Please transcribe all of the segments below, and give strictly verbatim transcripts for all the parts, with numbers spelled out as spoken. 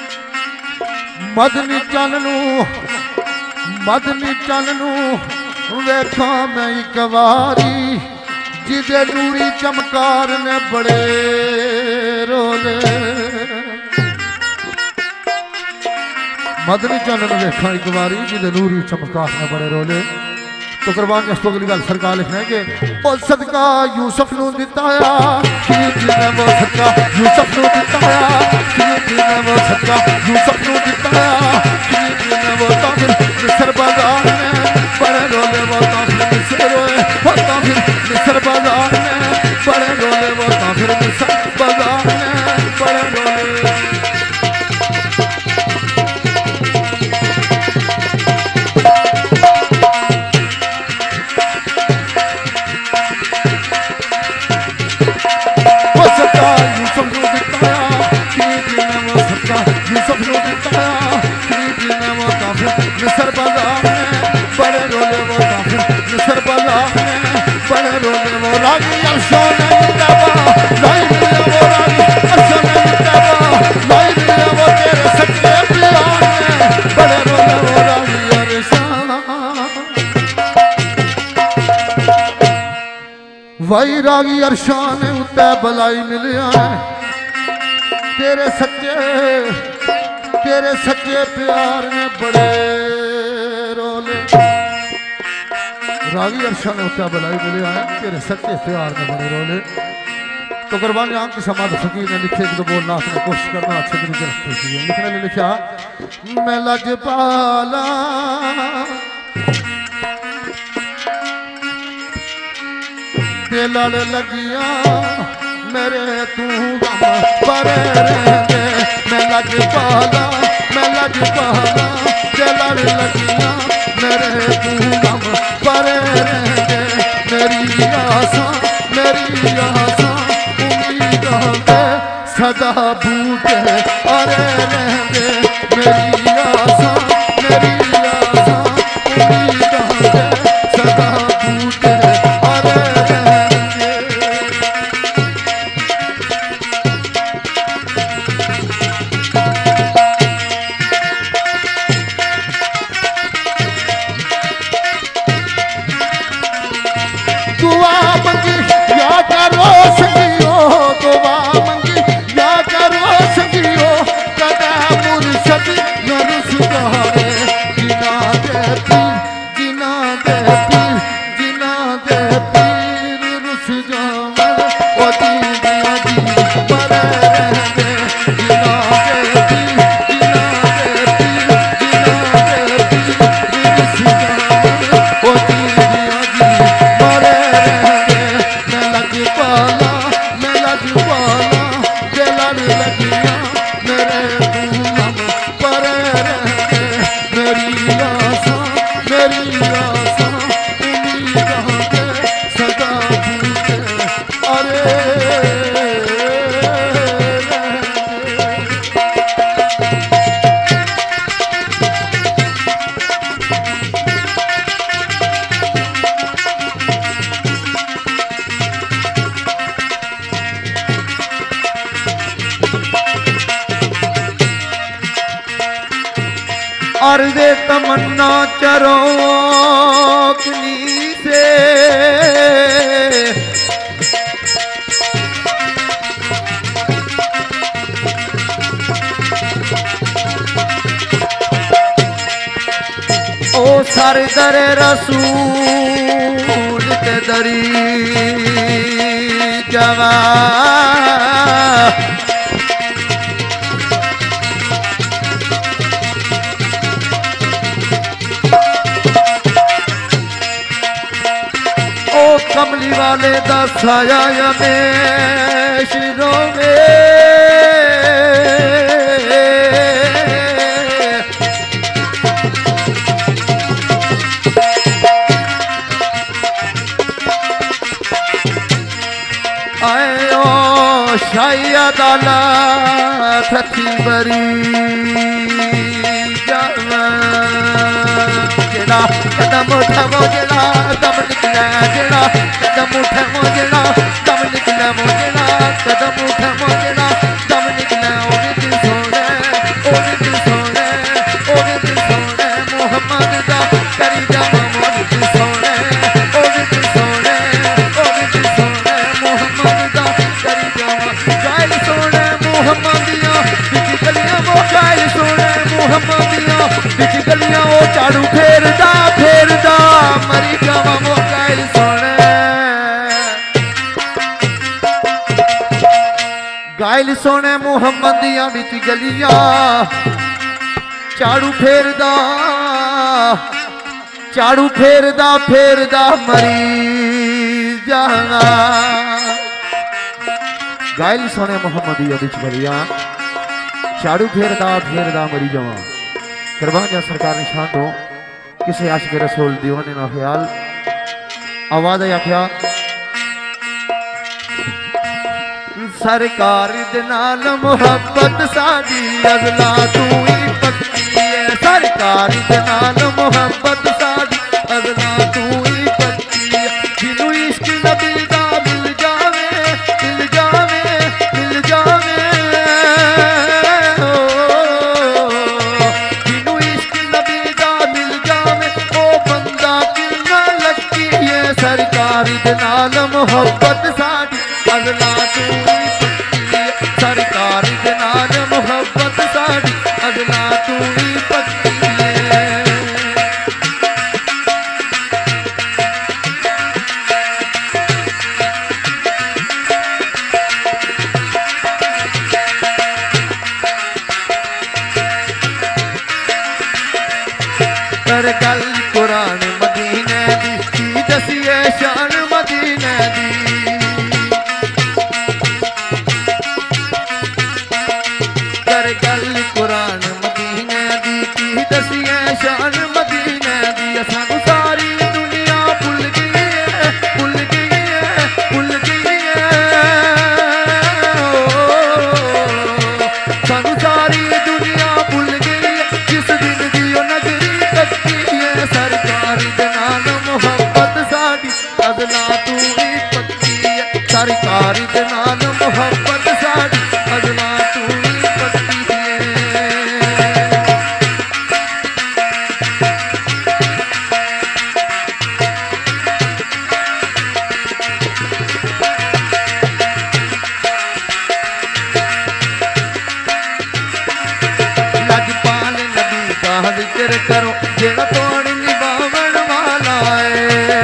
मदनी चन नू मदनी चन नू वेखा मैं एक बारी जिदे नूरी चमकार ने बड़े रोले। मदनी चन नू वेखा एक बारी जिदे नूरी चमकार ने बड़े रोले। तो कुर्बान इस अगली गल सरकार लिखना है कि ओ सदका यूसुफ नू दिताया ने वो सदका यूसुफ नू दिताया ने वो सदका यूसुफ नू दिताया ने वो ताफिर मिस्र बाजार में बड़े रोले वो ताफिर मिस्र रोए वो ताफिर मिस्र बाजार में बड़े रोले वो ताफिर मिस्र बाजार में बड़े रोले। मिस्र बाजार में बड़े रोले वो ताफिर मिस्र बाजार में बड़े रोले वो रागी अरशों ने मुताबा लाई मिले वो रागी अरशों ने मुताबा लाई मिले वो तेरे सच्चे प्यार में बड़े रोले वो रागी अरशों। वही रागी अरशों ने उत्ते बलाई मिलिया तेरे सच्चे तेरे सच्चे प्यार ने बड़े रोले। रागी अरशा ने उत्ता बलाई मिले आए तेरे सच्चे प्यार ने बड़े रोले। तो कुर्बान यहाँ की समाज फकीर ने लिखे तो बोलना उसने कोशिश करना अच्छे तरीके से लिखने ने लिखा मैं लजपाला ते लड़ लगिया मेरे तू गम परे रहंदे मैं लजपाला मैं लजपाला ते लड़ लगिया मेरे तू गम परे रहंदे मेरी आसा मेरी आसा उम्मीदां दे सदा बूटे अरे रहंदे मेरी आसा मेरी आसा उम्मीदां दे सदा बूटे अरे अर्ज़े तमन्ना चरोकनी से ओ सर दरे रसूल ते दरी जवा कमली वाले दा साया यमेश रोवे आए ओ शाही अदालत थी बरी जड़ा कदम उठावो जड़ा दम निकला जड़ा कदम उठावो जड़ा दम निकला जड़ा कदम उठावो जड़ा दम निकला ओ विच सोने ओ ओ दिल सोने ओ दिल सोने मोहम्मद दा करी जावा मौलद सोने ओ दिल सोने ओ दिल सोने मोहम्मद दा करी जावा गायल सोने मोहम्मदिया बिच गलियां वो गायल सोने मोहम्मदिया बिच गलियां ओ झाड़ू फेरदा फेरदा मरी जावा वो गायल सोने गायल सोने मोहम्मदिया बिच गलियां झाड़ू फेरदा झाड़ू फेरदा फेरदा मरी जाना गायल सोने मोहम्मदिया बिच गलियां झाड़ू फेरदा फेरदा मरी जावा कुर्बान जा सरकार निशान दो किसी आशिक रसूल दीवाने ना ख्याल आवाज आया क्या सरकार दे नाल मोहब्बत साडी अज़ला तू ही पक्की है सरकार दे नाल मोहब्बत साडी अज़ला तू ही पक्की है जिनु इश्क नबी दा मिल जावे मिल जावे मिल जावे जिनु इश्क नबी दा मिल जावे ओ बंदा किन्ना लकी है सरकार दे नाल मोहब्बत साडी अज़ला तू सरकार दे नाल मोहब्बत साडी अज़ला तू ही पक्की है कर गल कुरान मदीने दी की दसिए शान मदीने दी गल कुरान मदीने दी की दसिए शान मदीने दी सानू सारी दुनिया भुल गई है भुल गई है भुल गई है सानू सारी दुनिया भुल गई है जिस दिन दी ओ नगरी कच्ची है सरकार दे नाल मोहब्बत साडी अज़ला तू ही पक्की है सरकार दे नाल मोहब्बत साडी अज़ला तू जिक्र करो जेड़ा तोड़ निभावन वाला है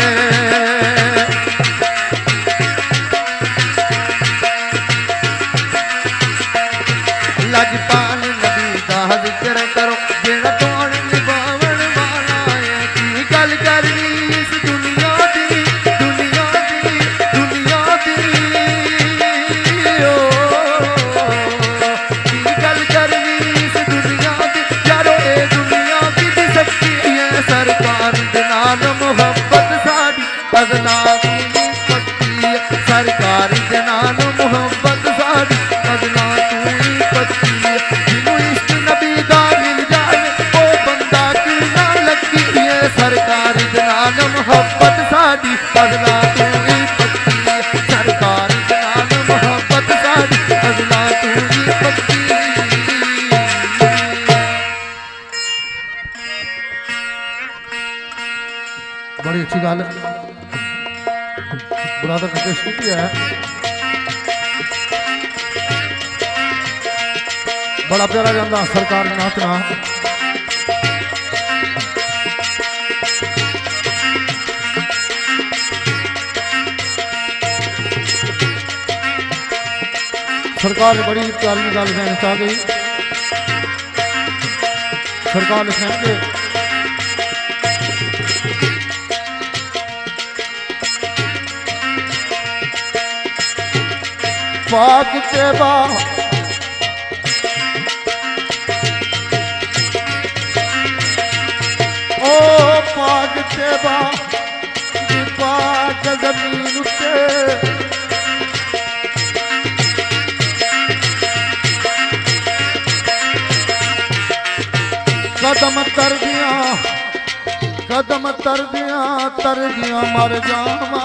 लजपाल नबी दा जिक्र करो जेड़ा तोड़ निभावन वाला है की गल करनी इस दुनिया दी दुनिया दी दुनिया दी ओ की गल करनी इस दुनिया दी यारो ए सरकार दे नाल मोहब्बत साडी अज़ला तू ही पक्की है सरकार दे नाल मोहब्बत साडी अज़ला तू ही पक्की है जिनु इश्क नबी दा मिल जावे ओ बंदा किन्ना लकी है सरकार दे नाल मोहब्बत साडी अज़ला तू ही पक्की है सरकार दे नाल मोहब्बत साडी अज़ला तू ही पक्की बड़ी अच्छी गल ब्रदर ने पेश की है बड़ा प्यारा जाता सरकार नाचना सरकार बड़ी प्यारी गल कहना चाह गई सरकार लिखेंगे पाक तेबा ओ पाक तेबा पाक जमीन उत्ते कदम तर दिया कदम तर दिया तर दिया मर जावा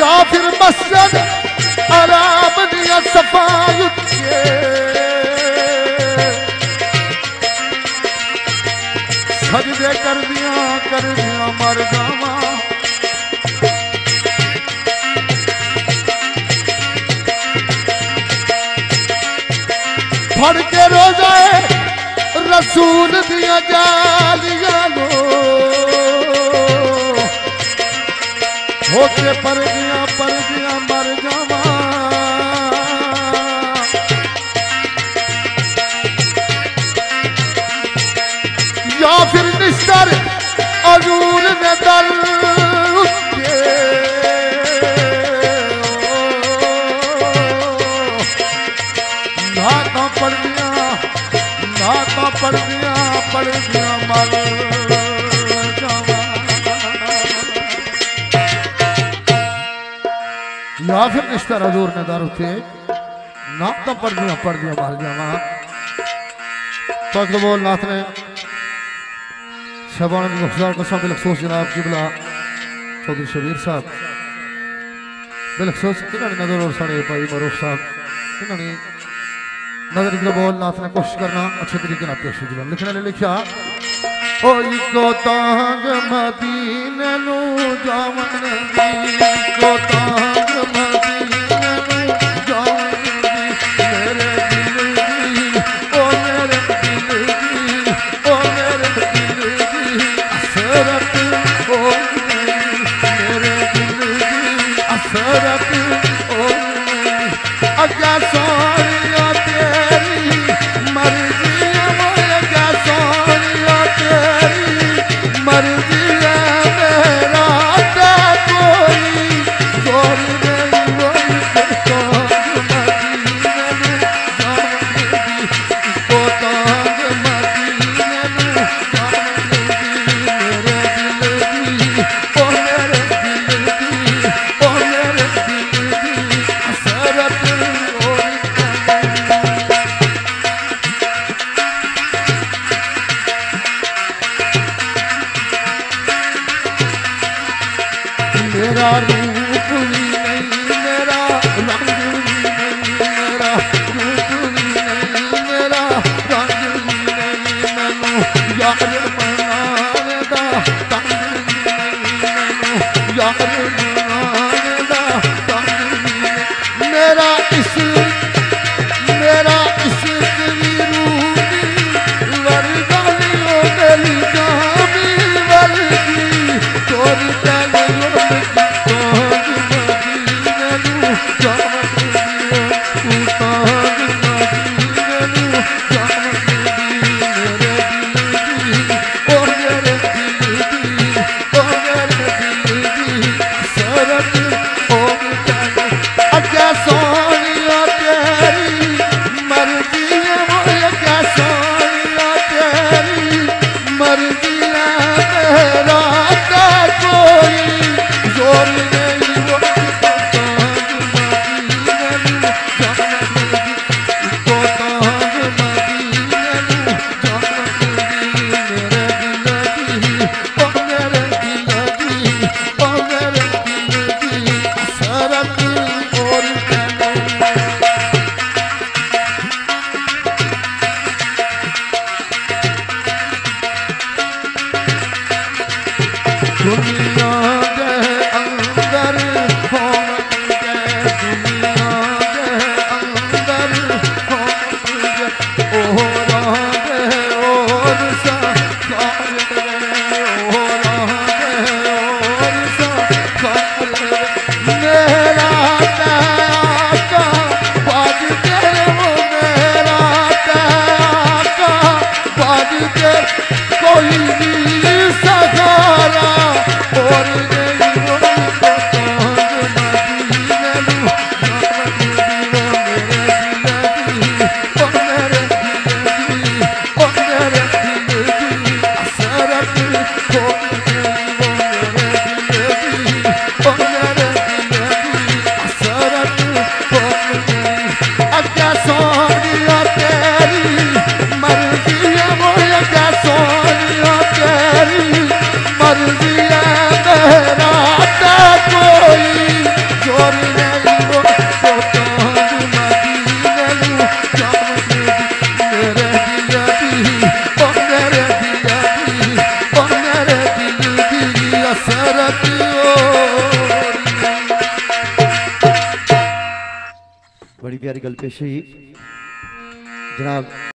या फिर मस्जिद आराम दिया सफाई के सजदे कर दिया कर दिया मर जावा फड़ के रोजाए रसूल दिया जालिया लो होके पर दिया पर दिया मर जावा या फिर निस्तर अजूर ने दल के नाता पड़ गया नाता पड़ गया पड़ गया मर जावा या फिर निस्तर अजूर ने दल के नाता पड़ गया पड़ गया मर जावा तो बोल नाथ ने शबान मुख्तार कसम बिलखसूस जनाब किबला चौधरी शबीर साहब बिलखसूस इन्होंने नजर और साढ़े भाई मरूफ साहब इन्होंने नजर इधर बोल नाथ ने कोशिश करना अच्छे तरीके से पेश जीवन लिखने ने लिखा ओ इको तांग मदीने नु जावन दी इको तांग मदीने नु जावन दी मेरे दिल दी ओ मेरे दिल दी ओ मेरे दिल असरत ओ मेरे दिल दी असरत ओ अगा सोनिया तेरी मर्जी अगा सोनिया तेरी मर्जी है मेरा ते कोई जोर नहीं वही तो मदीने में जावन दी को तांग मदीने में जावन दी मेरे दिल दी ओ मेरे दिल दी ओ मेरे दिल मेरे दिल दी ओ मेरे दिल दी ओ मेरे दिल दी असरत बड़ी प्यारी गल पेश हुई जनाब।